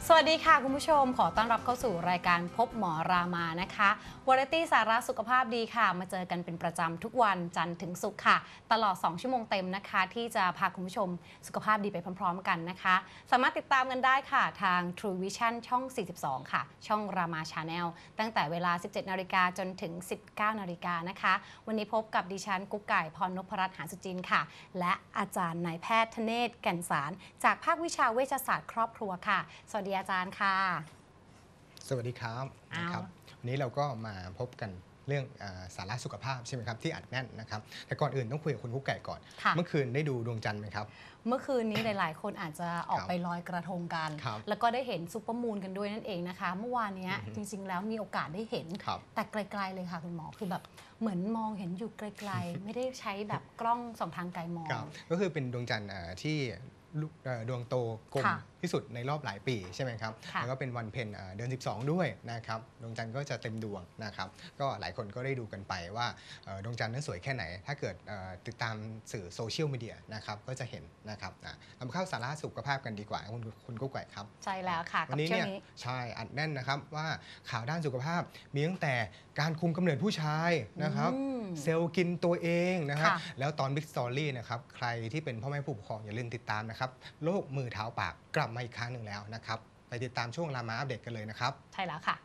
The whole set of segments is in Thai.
สวัสดีค่ะคุณผู้ชมขอต้อนรับเข้าสู่รายการพบหมอรามานะคะวาไรตี้สาระสุขภาพดีค่ะมาเจอกันเป็นประจำทุกวันจันทร์ถึงศุกร์ค่ะตลอด2ชั่วโมงเต็มนะคะที่จะพาคุณผู้ชมสุขภาพดีไปพร้อมๆกันนะคะสามารถติดตามกันได้ค่ะทาง True Vision ช่อง 42 ค่ะช่องรามา Channel ตั้งแต่เวลา 17 นาฬิกาจนถึง 19 นาฬิกานะคะวันนี้พบกับดิฉันกุ๊กไก่พรนพรัตน์หาสุจินค่ะและอาจารย์นายแพทย์ธเนศแก่นสารจากภาควิชาเวชศาสตร์ครอบครัวค่ะสวัสดีอาจารย์ค่ะสวัสดีครับนะครับวันนี้เราก็มาพบกันเรื่องสาระสุขภาพใช่ไหมครับที่อัดแน่นนะครับแต่ก่อนอื่นต้องคุยกับคุณกุ๊กไก่ก่อนเมื่อคืนได้ดูดวงจันทร์ไหมครับเมื่อคืนนี้หลายๆคนอาจจะออกไปลอยกระทงกันแล้วก็ได้เห็นซุปเปอร์มูนกันด้วยนั่นเองนะคะเมื่อวานนี้จริงๆแล้วมีโอกาสได้เห็นแต่ไกลๆเลยค่ะคุณหมอคือแบบเหมือนมองเห็นอยู่ไกลๆไม่ได้ใช้แบบกล้องส่องทางไกลมองก็คือเป็นดวงจันทร์ที่ดวงโตกลมที่สุดในรอบหลายปีใช่ไหมครับแล้วก็เป็นวันเพ็ญเดือน12ด้วยนะครับดวงจันทร์ก็จะเต็มดวงนะครับก็หลายคนก็ได้ดูกันไปว่าดวงจันทร์นั้นสวยแค่ไหนถ้าเกิดติดตามสื่อโซเชียลมีเดียนะครับก็จะเห็นนะครับเราเข้าสาระสุขภาพกันดีกว่าคุณกุ๊กไก่ครับใช่แล้วค่ะวันนี้เนี่ยใช่อัดแน่นนะครับว่าข่าวด้านสุขภาพมีตั้งแต่การคุมกำเนิดผู้ชายนะครับเซลล์กินตัวเองนะครับแล้วตอน Big Story นะครับใครที่เป็นพ่อแม่ผู้ปกครองอย่าลืมติดตามนะครับโรคมือเท้าปากกลับมาอีกครั้งหนึ่งแล้วนะครับไปติดตามช่วงรามาอัปเดตกันเลยนะครับใช่แล้วค่ะ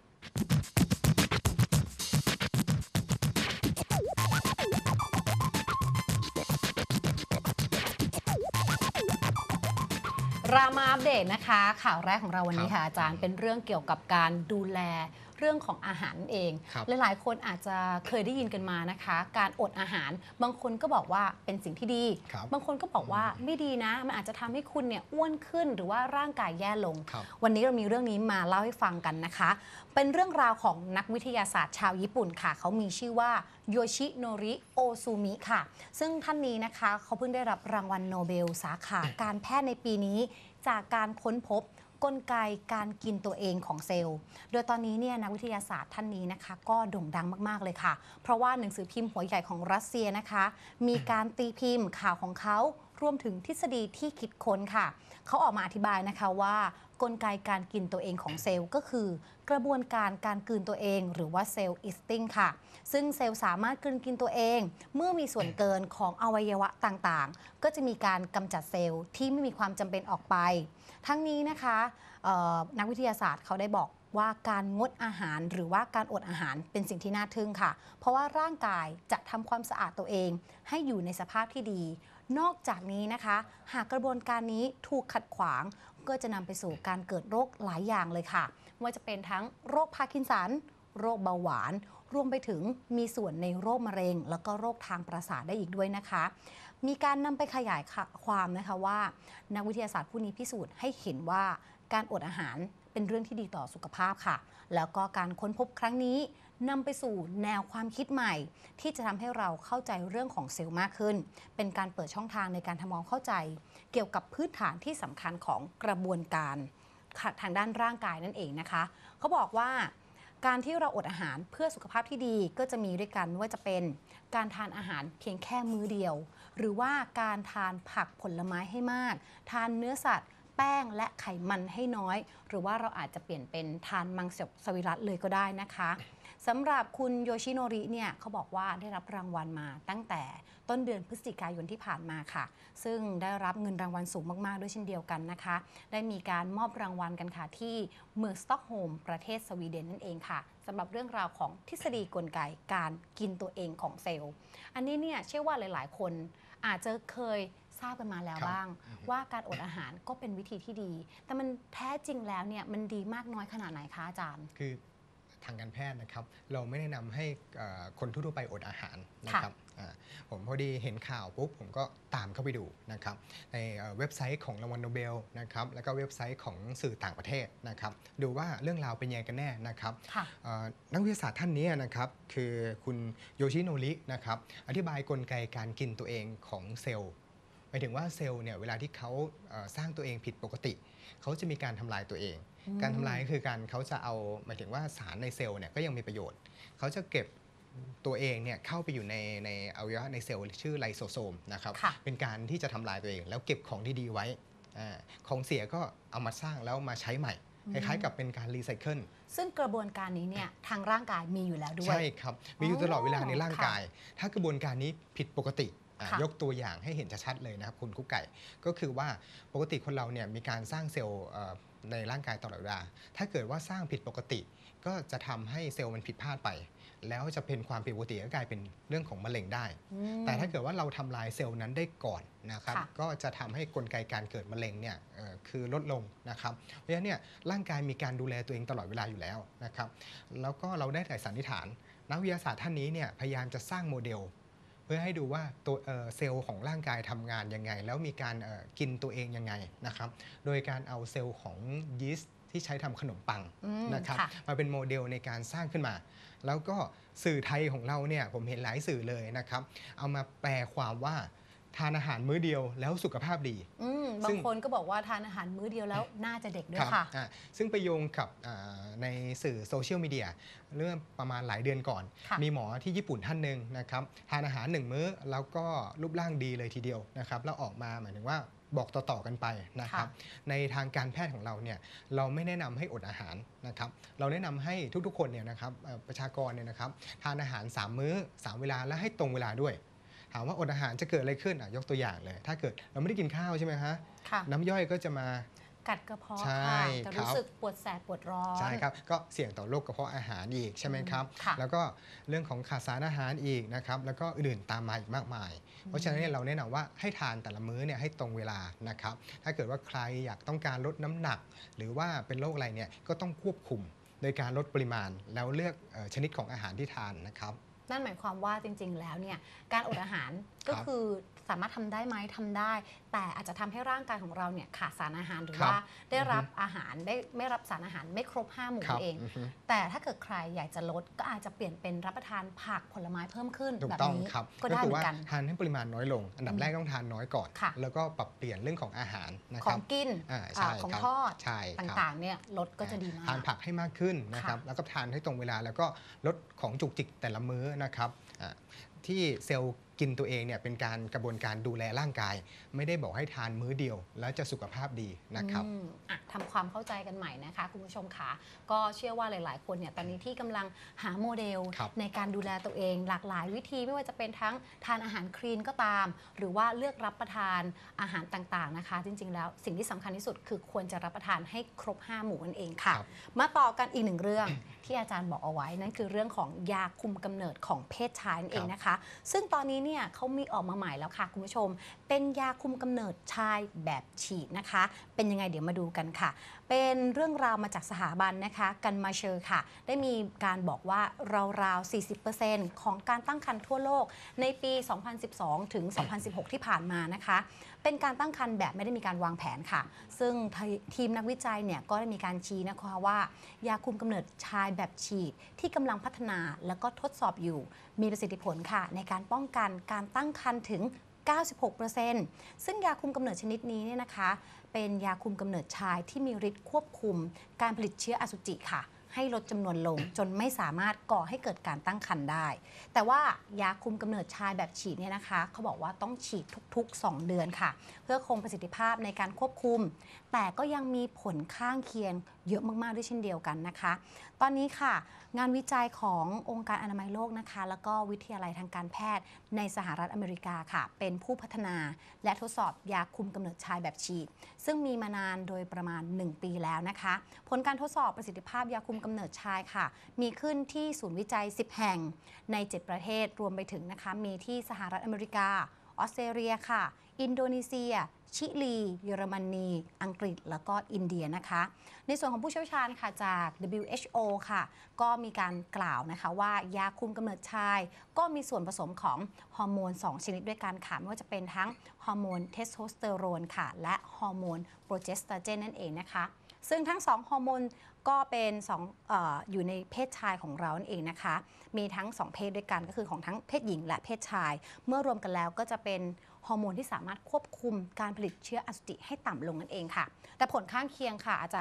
รามาอัปเดตนะคะข่าวแรกของเราวันนี้ค่ะอาจารย์เป็นเรื่องเกี่ยวกับการดูแลเรื่องของอาหารเองหลายๆคนอาจจะเคยได้ยินกันมานะคะการอดอาหารบางคนก็บอกว่าเป็นสิ่งที่ดีบางคนก็บอกว่าไม่ดีนะมันอาจจะทำให้คุณเนี่ยอ้วนขึ้นหรือว่าร่างกายแย่ลงวันนี้เรามีเรื่องนี้มาเล่าให้ฟังกันนะคะเป็นเรื่องราวของนักวิทยาศาสตร์ชาวญี่ปุ่นค่ะเขามีชื่อว่าโยชิโนริโอซูมิค่ะซึ่งท่านนี้นะคะเขาเพิ่งได้รับรางวัลโนเบลสาขาการแพทย์ในปีนี้จากการค้นพบกลไกการกินตัวเองของเซลล์โดยตอนนี้เนี่ยนักวิทยาศาสตร์ท่านนี้นะคะก็โด่งดังมากๆเลยค่ะเพราะว่าหนังสือพิมพ์หัวใหญ่ของรัสเซียนะคะมีการตีพิมพ์ข่าวของเขารวมถึงทฤษฎีที่คิดค้นค่ะเขาออกมาอธิบายนะคะว่ากลไกการกินตัวเองของเซลล์ก็คือกระบวนการการกลืนตัวเองหรือว่าเซลล์อีสติ้งค่ะซึ่งเซลล์สามารถกลืนกินตัวเองเมื่อมีส่วนเกินของอวัยวะต่างๆก็จะมีการกำจัดเซลล์ที่ไม่มีความจำเป็นออกไปทั้งนี้นะคะนักวิทยาศาสตร์เขาได้บอกว่าการงดอาหารหรือว่าการอดอาหารเป็นสิ่งที่น่าทึ่งค่ะเพราะว่าร่างกายจะทำความสะอาดตัวเองให้อยู่ในสภาพที่ดีนอกจากนี้นะคะหากกระบวนการนี้ถูกขัดขวางก็จะนำไปสู่การเกิดโรคหลายอย่างเลยค่ะไม่ว่าจะเป็นทั้งโรคพาร์กินสันโรคเบาหวานรวมไปถึงมีส่วนในโรคมะเร็งแล้วก็โรคทางประสาทได้อีกด้วยนะคะมีการนำไปขยายความนะคะว่านักวิทยาศาสตร์ผู้นี้พิสูจน์ให้เห็นว่าการอดอาหารเป็นเรื่องที่ดีต่อสุขภาพค่ะแล้วก็การค้นพบครั้งนี้นำไปสู่แนวความคิดใหม่ที่จะทำให้เราเข้าใจเรื่องของเซลล์มากขึ้นเป็นการเปิดช่องทางในการทำความเข้าใจเกี่ยวกับพื้นฐานที่สำคัญของกระบวนการทางด้านร่างกายนั่นเองนะคะเขาบอกว่าการที่เราอดอาหารเพื่อสุขภาพที่ดีก็จะมีด้วยกันไม่ว่าจะเป็นการทานอาหารเพียงแค่มื้อเดียวหรือว่าการทานผักผลไม้ให้มากทานเนื้อสัตว์แป้งและไขมันให้น้อยหรือว่าเราอาจจะเปลี่ยนเป็นทานมังสวิรัติเลยก็ได้นะคะสำหรับคุณโยชิโนริเนี่ยเขาบอกว่าได้รับรางวัลมาตั้งแต่ต้นเดือนพฤศจิกายนที่ผ่านมาค่ะซึ่งได้รับเงินรางวัลสูงมากๆด้วยเช่นเดียวกันนะคะได้มีการมอบรางวัลกันค่ะที่เมืองสต็อกโฮล์มประเทศสวีเดนนั่นเองค่ะสำหรับเรื่องราวของทฤษฎีกลไกการกินตัวเองของเซลล์อันนี้เนี่ยเชื่อว่าหลายๆคนอาจจะเคยทราบกันมาแล้วบ้างว่าการอดอาหารก็เป็นวิธีที่ดีแต่มันแท้จริงแล้วเนี่ยมันดีมากน้อยขนาดไหนคะอาจารย์คือทางการแพทย์นะครับเราไม่แนะนำให้คนทั่วไปอดอาหารนะครับผมพอดีเห็นข่าวปุ๊บผมก็ตามเข้าไปดูนะครับในเว็บไซต์ของรางวัลโนเบลนะครับแล้วก็เว็บไซต์ของสื่อต่างประเทศนะครับดูว่าเรื่องราวเป็นยังไงกันแน่นะครับนักวิทยาศาสตร์ท่านนี้นะครับคือคุณโยชิโนรินะครับอธิบายกลไกการกินตัวเองของเซลล์หมายถึงว่าเซลล์เนี่ยเวลาที่เขาสร้างตัวเองผิดปกติเขาจะมีการทำลายตัวเองการทำลายก็คือการเขาจะเอาหมายถึงว่าสารในเซลล์เนี่ยก็ยังมีประโยชน์เขาจะเก็บตัวเองเนี่ยเข้าไปอยู่ในอวัยวะในเซลล์ชื่อไลโซโซมนะครับเป็นการที่จะทำลายตัวเองแล้วเก็บของที่ดีไว้ของเสียก็เอามาสร้างแล้วมาใช้ใหม่คล้ายๆกับเป็นการรีไซเคิลซึ่งกระบวนการนี้เนี่ยทางร่างกายมีอยู่แล้วด้วยใช่ครับมีอยู่ตลอดเวลาในร่างกายถ้ากระบวนการนี้ผิดปกติยกตัวอย่างให้เห็นชัดๆเลยนะครับคุณกุ๊กไก่ก็คือว่าปกติคนเราเนี่ยมีการสร้างเซลล์ในร่างกายตลอดเวลาถ้าเกิดว่าสร้างผิดปกติก็จะทำให้เซลล์มันผิดพลาดไปแล้วจะเป็นความผิดปกติก็กลายเป็นเรื่องของมะเร็งได้แต่ถ้าเกิดว่าเราทำลายเซลล์นั้นได้ก่อนนะครับก็จะทำให้กลไกการเกิดมะเร็งเนี่ยคือลดลงนะครับเพราะฉะนั้นเนี่ยร่างกายมีการดูแลตัวเองตลอดเวลาอยู่แล้วนะครับแล้วก็เราได้แต่สันนิษฐานนักวิทยาศาสตร์ท่านนี้เนี่ยพยายามจะสร้างโมเดลเพื่อให้ดูว่าตัวเซลล์ของร่างกายทำงานยังไงแล้วมีการกินตัวเองยังไงนะครับโดยการเอาเซลล์ของยีสต์ที่ใช้ทำขนมปังนะครับมาเป็นโมเดลในการสร้างขึ้นมาแล้วก็สื่อไทยของเราเนี่ยผมเห็นหลายสื่อเลยนะครับเอามาแปลความว่าทานอาหารมื้อเดียวแล้วสุขภาพดีบางคนก็บอกว่าทานอาหารมื้อเดียวแล้วน่าจะเด็กด้วยค่ะซึ่งไปโยงกับในสื่อโซเชียลมีเดียเรื่องประมาณหลายเดือนก่อนมีหมอที่ญี่ปุ่นท่านหนึ่งนะครับทานอาหาร1 มื้อแล้วก็รูปร่างดีเลยทีเดียวนะครับแล้วออกมาหมายถึงว่าบอกต่อๆกันไปนะครับในทางการแพทย์ของเราเนี่ยเราไม่แนะนำให้อดอาหารนะครับเราแนะนำให้ทุกๆคนเนี่ยนะครับประชากรเนี่ยนะครับทานอาหาร3 มื้อ3 เวลาและให้ตรงเวลาด้วยถามว่าอดอาหารจะเกิดอะไรขึ้นยกตัวอย่างเลยถ้าเกิดเราไม่ได้กินข้าวใช่ไหมฮะน้ำย่อยก็จะมากัดกระเพาะค่ะจะรู้สึกปวดแสบปวดร้อนใช่ครับก็เสี่ยงต่อโรคกระเพาะอาหารอีกใช่ไหมครับแล้วก็เรื่องของขาดสารอาหารอีกนะครับแล้วก็อื่นๆตามมาอีกมากมายเพราะฉะนั้นเราแนะนำว่าให้ทานแต่ละมื้อเนี่ยให้ตรงเวลานะครับถ้าเกิดว่าใครอยากต้องการลดน้ำหนักหรือว่าเป็นโรคอะไรเนี่ยก็ต้องควบคุมโดยการลดปริมาณแล้วเลือกชนิดของอาหารที่ทานนะครับนั่นหมายความว่าจริงๆแล้วเนี่ยการอดอาหารก็คือสามารถทำได้ไหมทำได้แต่อาจจะทำให้ร่างกายของเราเนี่ยขาดสารอาหารหรือว่าได้รับอาหารได้ไม่รับสารอาหารไม่ครบ5 หมู่เองแต่ถ้าเกิดใครอยากจะลดก็อาจจะเปลี่ยนเป็นรับประทานผักผลไม้เพิ่มขึ้นแบบนี้ก็ได้เหมือนกันทานให้ปริมาณน้อยลงอันดับแรกต้องทานน้อยก่อนแล้วก็ปรับเปลี่ยนเรื่องของอาหารนะครับของกินของทอดต่างๆเนี่ยลดก็จะดีมากทานผักให้มากขึ้นนะครับแล้วก็ทานให้ตรงเวลาแล้วก็ลดของจุกจิกแต่ละมื้อนะครับที่เซลล์กินตัวเองเนี่ยเป็นการกระบวนการดูแลร่างกายไม่ได้บอกให้ทานมื้อเดียวแล้วจะสุขภาพดีนะครับทำความเข้าใจกันใหม่นะคะคุณผู้ชมค่ะก็เชื่อว่าหลายๆคนเนี่ยตอนนี้ที่กำลังหาโมเดลในการดูแลตัวเองหลากหลายวิธีไม่ว่าจะเป็นทั้งทานอาหารคลีนก็ตามหรือว่าเลือกรับประทานอาหารต่างๆนะคะจริงๆแล้วสิ่งที่สำคัญที่สุดคือควรจะรับประทานให้ครบ5 หมู่นั่นเองค่ะมาต่อกันอีก1 เรื่องที่อาจารย์บอกเอาไว้นั่นคือเรื่องของยาคุมกำเนิดของเพศชายนั่นเองนะคะซึ่งตอนนี้เนี่ยเขามีออกมาใหม่แล้วค่ะคุณผู้ชมเป็นยาคุมกำเนิดชายแบบฉีดนะคะเป็นยังไงเดี๋ยวมาดูกันค่ะเป็นเรื่องราวมาจากสถาบันนะคะกันมาเชอร์ค่ะได้มีการบอกว่าราวๆ 40% ของการตั้งครรภ์ทั่วโลกในปี 2012 ถึง 2016 ที่ผ่านมานะคะเป็นการตั้งครรภ์แบบไม่ได้มีการวางแผนค่ะซึ่งทีมนักวิจัยเนี่ยก็ได้มีการชี้นะคะว่ายาคุมกำเนิดชายแบบฉีดที่กำลังพัฒนาแล้วก็ทดสอบอยู่มีประสิทธิผลค่ะในการป้องกันการตั้งครรภ์ถึง 96% ซึ่งยาคุมกำเนิดชนิดนี้เนี่ยนะคะเป็นยาคุมกำเนิดชายที่มีฤทธิ์ควบคุมการผลิตเชื้ออสุจิค่ะให้ลดจำนวนลงจนไม่สามารถก่อให้เกิดการตั้งครรภ์ได้แต่ว่ายาคุมกำเนิดชายแบบฉีดเนี่ยนะคะเขาบอกว่าต้องฉีดทุกๆ2 เดือนค่ะเพื่อคงประสิทธิภาพในการควบคุมแต่ก็ยังมีผลข้างเคียงเยอะมากๆด้วยเช่นเดียวกันนะคะตอนนี้ค่ะงานวิจัยขององค์การอนามัยโลกนะคะแล้วก็วิทยาลัยทางการแพทย์ในสหรัฐอเมริกาค่ะเป็นผู้พัฒนาและทดสอบยาคุมกำเนิดชายแบบฉีดซึ่งมีมานานโดยประมาณ1 ปีแล้วนะคะผลการทดสอบประสิทธิภาพยาคุมกำเนิดชายค่ะมีขึ้นที่ศูนย์วิจัย10 แห่งใน7 ประเทศรวมไปถึงนะคะมีที่สหรัฐอเมริกาออสเตรเลียค่ะอินโดนีเซียชิลีเยอรมนีอังกฤษแล้วก็อินเดียนะคะในส่วนของผู้เชี่ยวชาญค่ะจาก WHO ค่ะก็มีการกล่าวนะคะว่ายาคุมกำเนิดชายก็มีส่วนผสมของฮอร์โมน2 ชนิดด้วยกันค่ะไม่ว่าจะเป็นทั้งฮอร์โมนเทสโทสเตอโรนค่ะและฮอร์โมนโปรเจสตาเจนนั่นเองนะคะซึ่งทั้ง2 ฮอร์โมนก็เป็นอยู่ในเพศชายของเรานั่นเองนะคะมีทั้ง2 เพศด้วยกันก็คือของทั้งเพศหญิงและเพศชายเมื่อรวมกันแล้วก็จะเป็นฮอร์โมนที่สามารถควบคุมการผลิตเชื้ออสุจิให้ต่ำลงนั่นเองค่ะแต่ผลข้างเคียงค่ะอาจารย์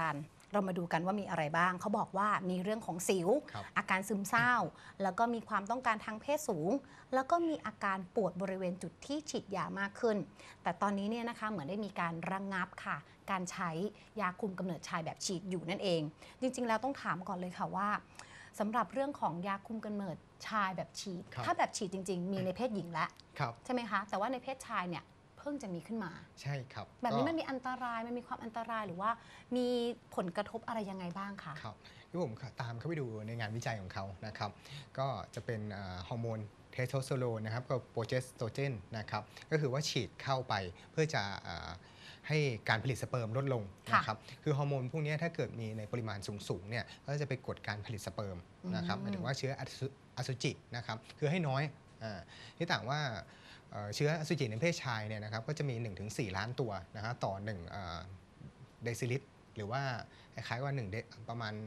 เรามาดูกันว่ามีอะไรบ้างเขาบอกว่ามีเรื่องของสิวครับอาการซึมเศร้า แล้วก็มีความต้องการทางเพศสูง แล้วก็มีอาการปวดบริเวณจุดที่ฉีดยามากขึ้น แต่ตอนนี้เนี่ยนะคะเหมือนได้มีการระงับค่ะ การใช้ยาคุมกำเนิดชายแบบฉีดอยู่นั่นเอง จริงๆแล้วต้องถามก่อนเลยค่ะว่าสำหรับเรื่องของยาคุมกำเนิดชายแบบฉีดครับถ้าแบบฉีดจริง ๆ มีในเพศหญิงแล้วครับใช่ไหมคะแต่ว่าในเพศชายเนี่ยเพิ่งจะมีขึ้นมาใช่ครับแบบนี้ก็มันมีอันตรายมันมีความอันตรายหรือว่ามีผลกระทบอะไรยังไงบ้างคะครับที่ผมตามเข้าไปดูในงานวิจัยของเขานะครับก็จะเป็นฮอร์โมนเทสโทสเตอโรนนะครับกับโปรเจสโตรเจนนะครับก็คือว่าฉีดเข้าไปเพื่อจะให้การผลิตสเปิร์มลดลงนะครับคือฮอร์โมนพวกนี้ถ้าเกิดมีในปริมาณสูงๆเนี่ยก็จะไปกดการผลิตสเปิร์มนะครับหมายถึงว่าเชื้ออสุจินะครับคือให้น้อยที่ต่างว่าเชื้ออสุจิในเพศชายเนี่ยนะครับก็จะมี 1-4 ล้านตัวนะครับต่อ1เดซิลิตรหรือว่าคล้ายๆว่าประมาณ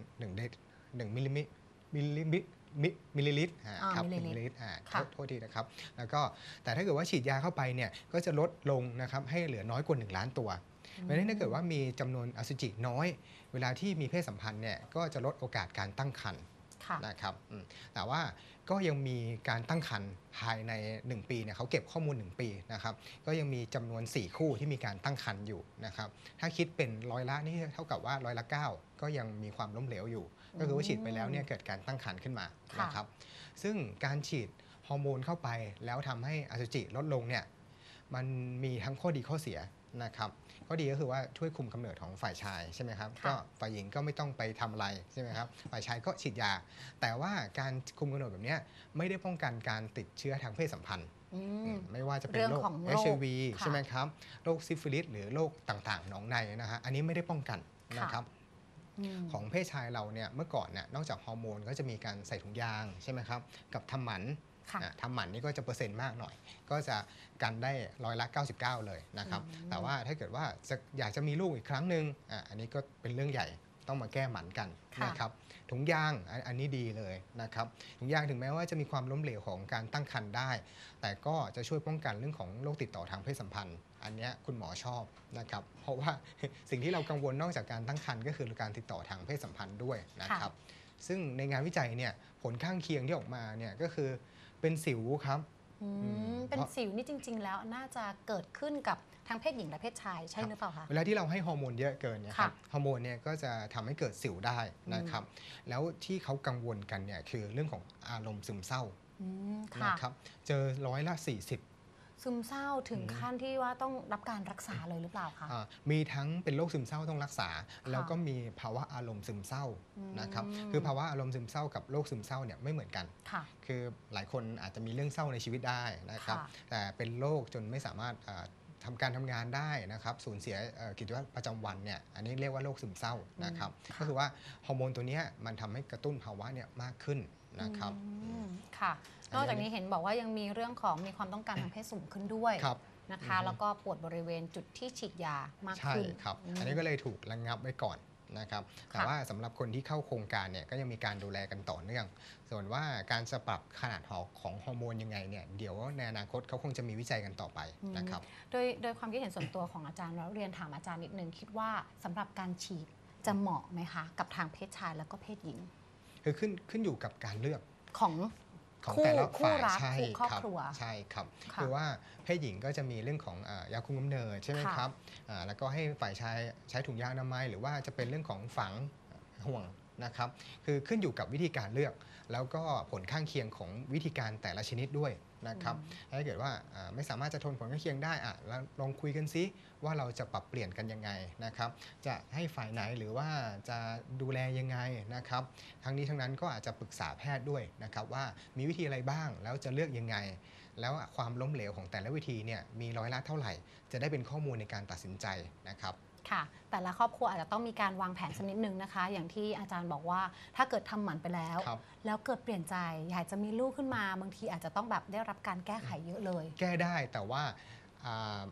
1มิลลิลิตรมิลลิลิตรครับมิลลิลิตรโทษทีนะครับแล้วก็แต่ถ้าเกิดว่าฉีดยาเข้าไปเนี่ยก็จะลดลงนะครับให้เหลือน้อยกว่า1ล้านตัวเพราะฉะนั้นถ้าเกิดว่ามีจำนวนอสุจิน้อยเวลาที่มีเพศสัมพันธ์เนี่ยก็จะลดโอกาสการตั้งครรภ์นะครับแต่ว่าก็ยังมีการตั้งครรภ์ภายใน1ปีเนี่ยเขาเก็บข้อมูล1ปีนะครับก็ยังมีจำนวน4คู่ที่มีการตั้งครรภ์อยู่นะครับถ้าคิดเป็นร้อยละนี่เท่ากับว่าร้อยละ9ก็ยังมีความล้มเหลวอยู่ก็คือว่าฉีดไปแล้วเนี่ยเกิดการตั้งครรภ์ขึ้นมานะครับซึ่งการฉีดฮอร์โมนเข้าไปแล้วทำให้อสุจิลดลงเนี่ยมันมีทั้งข้อดีข้อเสียนะครับข้อดีก็คือว่าช่วยคุมกำเนิดของฝ่ายชายใช่ไหมครับก็ฝ่ายหญิงก็ไม่ต้องไปทำอะไรใช่ไหมครับฝ่ายชายก็ฉีดยาแต่ว่าการคุมกำเนิดแบบนี้ไม่ได้ป้องกันการติดเชื้อทางเพศสัมพันธ์ไม่ว่าจะเป็นโรค HIV ใช่ไหมครับโรคซิฟิลิสหรือโรคต่างๆหนองในนะฮะอันนี้ไม่ได้ป้องกันนะครับของเพศชายเราเนี่ยเมื่อก่อนเนี่ยนอกจากฮอร์โมนก็จะมีการใส่ถุงยางใช่ไหมครับกับทำหมันทำหมันนี่ก็จะเปอร์เซ็นต์มากหน่อยก็จะกันได้ร้อยละ99เลยนะครับแต่ว่าถ้าเกิดว่าอยากจะมีลูกอีกครั้งหนึ่งอันนี้ก็เป็นเรื่องใหญ่ต้องมาแก้หมันกันนะครับถุงยางอันนี้ดีเลยนะครับถุงยางถึงแม้ว่าจะมีความล้มเหลวของการตั้งครรภ์ได้แต่ก็จะช่วยป้องกันเรื่องของโรคติดต่อทางเพศสัมพันธ์อันนี้คุณหมอชอบนะครับเพราะว่าสิ่งที่เรากังวลนอกจากการตั้งครรภ์ก็คือการติดต่อทางเพศสัมพันธ์ด้วยนะครับซึ่งในงานวิจัยเนี่ยผลข้างเคียงที่ออกมาเนี่ยก็คือเป็นสิวครับเป็นสิวนี่จริงๆแล้วน่าจะเกิดขึ้นกับทั้งเพศหญิงและเพศชายใช่หรือเปล่าคะเวลาที่เราให้ฮอร์โมนเยอะเกินเนี่ยครับฮอร์โมนเนี่ยก็จะทำให้เกิดสิวได้นะครับแล้วที่เขากังวลกันเนี่ยคือเรื่องของอารมณ์ซึมเศร้านะครับเจอร้อยละ40 ซึมเศร้าถึงขั้นที่ว่าต้องรับการรักษาเลยหรือเปล่าคะมีทั้งเป็นโรคซึมเศร้าต้องรักษาแล้วก็มีภาวะอารมณ์ซึมเศร้านะครับคือภาวะอารมณ์ซึมเศร้ากับโรคซึมเศร้าเนี่ยไม่เหมือนกันคือหลายคนอาจจะมีเรื่องเศร้าในชีวิตได้นะครับแต่เป็นโรคจนไม่สามารถทำการทำงานได้นะครับสูญเสียกิจวัตรประจำวันเนี่ยอันนี้เรียกว่าโรคซึมเศร้านะครับก็คือว่าฮอร์โมนตัวนี้มันทำให้กระตุ้นภาวะเนี่ยมากขึ้นนะครับค่ะนอกจากนี้เห็นบอกว่ายังมีเรื่องของมีความต้องการทางเพศสูงขึ้นด้วยนะคะแล้วก็ปวดบริเวณจุดที่ฉีดยามากขึ้นใช่ครับอันนี้ก็เลยถูกระงับไว้ก่อนนะครับแต่ว่าสำหรับคนที่เข้าโครงการเนี่ยก็ยังมีการดูแลกันต่อเนื่องส่วนว่าการจะปรับขนาดของฮอร์โมนยังไงเนี่ยเดี๋ยวในอนาคตเขาคงจะมีวิจัยกันต่อไปนะครับโดยความคิดเห็นส่วนตัวของอาจารย์แล้วเรียนถามอาจารย์นิดนึงคิดว่าสำหรับการฉีดจะเหมาะไหมคะกับทางเพศชายแล้วก็เพศหญิงคือขึ้นอยู่กับการเลือกของแต่ละฝ่ายใช่ครอบครัวใช่ครับคือว่าเพศหญิงก็จะมีเรื่องของยาคุมกำเนิดใช่ไหมครับแล้วก็ให้ฝ่ายชายใช้ถุงยางอนามัยหรือว่าจะเป็นเรื่องของฝังห่วงนะครับคือขึ้นอยู่กับวิธีการเลือกแล้วก็ผลข้างเคียงของวิธีการแต่ละชนิดด้วยนะครับถ้าเกิดว่าไม่สามารถจะทนผลข้างเคียงได้แล้วลองคุยกันซิว่าเราจะปรับเปลี่ยนกันยังไงนะครับจะให้ฝ่ายไหนหรือว่าจะดูแลยังไงนะครับทั้งนี้ทั้งนั้นก็อาจจะปรึกษาแพทย์ด้วยนะครับว่ามีวิธีอะไรบ้างแล้วจะเลือกยังไงแล้วความล้มเหลวของแต่ละวิธีเนี่ยมีร้อยละเท่าไหร่จะได้เป็นข้อมูลในการตัดสินใจนะครับค่ะแต่ละครอบครัวอาจจะต้องมีการวางแผนสักนิดนึงนะคะอย่างที่อาจารย์บอกว่าถ้าเกิดทำหมันไปแล้วเกิดเปลี่ยนใจอยากจะมีลูกขึ้นมาบางทีอาจจะต้องแบบได้รับการแก้ไขเยอะเลยแก้ได้แต่ว่า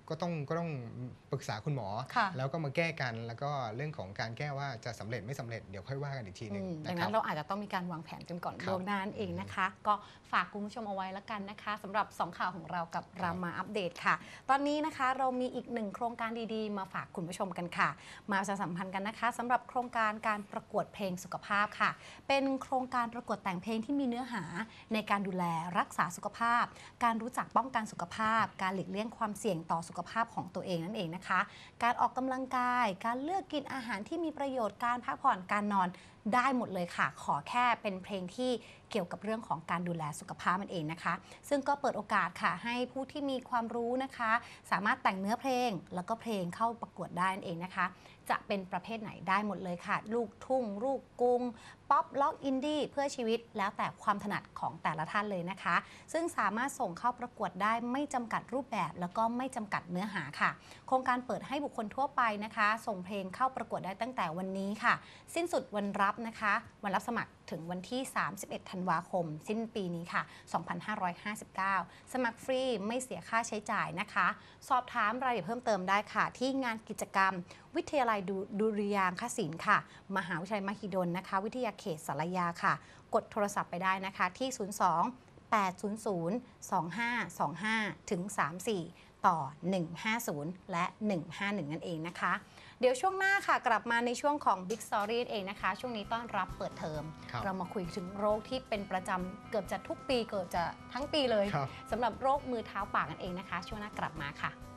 ก็ต้องปรึกษาคุณหมอค่ะแล้วก็มาแก้กันแล้วก็เรื่องของการแก้ว่าจะสำเร็จไม่สำเร็จเดี๋ยวค่อยว่ากันอีกทีหนึงดันะงคนั้รับนเราอาจจะต้องมีการวางแผนกันก่อนครับล่วงหน้านั่นเองนะคะ ก็ฝากคุณผู้ชมเอาไว้แล้วกันนะคะสำหรับ 2 ข่าวของเรากับรามาอัปเดตค่ะ ตอนนี้นะคะเรามีอีกหนึ่งโครงการดีๆ มาฝากคุณผู้ชมกันค่ะ มาประชาสัมพันธ์กันนะคะสำหรับโครงการการประกวดเพลงสุขภาพค่ะ เป็นโครงการประกวดแต่งเพลงที่มีเนื้อหาในการดูแลรักษาสุขภาพ การรู้จักป้องกันสุขภาพ การหลีกเลี่ยงความเสี่ยงต่อสุขภาพของตัวเองนั่นเองนะคะ การออกกำลังกาย การเลือกกินอาหารที่มีประโยชน์ การพักผ่อน การนอนได้หมดเลยค่ะ ขอแค่เป็นเพลงที่เกี่ยวกับเรื่องของการดูแลสุขภาพนั่นเองนะคะ ซึ่งก็เปิดโอกาสค่ะให้ผู้ที่มีความรู้นะคะ สามารถแต่งเนื้อเพลงแล้วก็เพลงเข้าประกวดได้นั่นเองนะคะ จะเป็นประเภทไหนได้หมดเลยค่ะ ลูกทุ่งลูกกรุงป๊อปล็อกอินดี้เพื่อชีวิตแล้วแต่ความถนัดของแต่ละท่านเลยนะคะ ซึ่งสามารถส่งเข้าประกวดได้ไม่จำกัดรูปแบบแล้วก็ไม่จำกัดเนื้อหาค่ะ โครงการเปิดให้บุคคลทั่วไปนะคะ ส่งเพลงเข้าประกวดได้ตั้งแต่วันนี้ค่ะ สิ้นสุดวันรับนะคะ วันรับสมัครถึงวันที่ 31 ธันวาคม สิ้นปีนี้ค่ะ 2559 สมัครฟรีไม่เสียค่าใช้จ่ายนะคะ สอบถามรายละเอียดเพิ่มเติมได้ค่ะ ที่งานกิจกรรม วิทยาลัยดุริยางคศิลป์ค่ะ มหาวิทยาลัยมหิดลนะคะ วิทยาเขตสารยาค่ะ กดโทรศัพท์ไปได้นะคะที่ 02 800 2525 ถึง 34 ต่อ 150 และ 151 นั่นเองนะคะ เดี๋ยวช่วงหน้าค่ะกลับมาในช่วงของ Big Story เองนะคะ ช่วงนี้ต้อนรับเปิดเทอมครับเรามาคุยถึงโรคที่เป็นประจำเกือบจะทุกปีเกือบจะทั้งปีเลยครับสำหรับโรคมือเท้าปากนั่นเองนะคะ ช่วงหน้ากลับมาค่ะ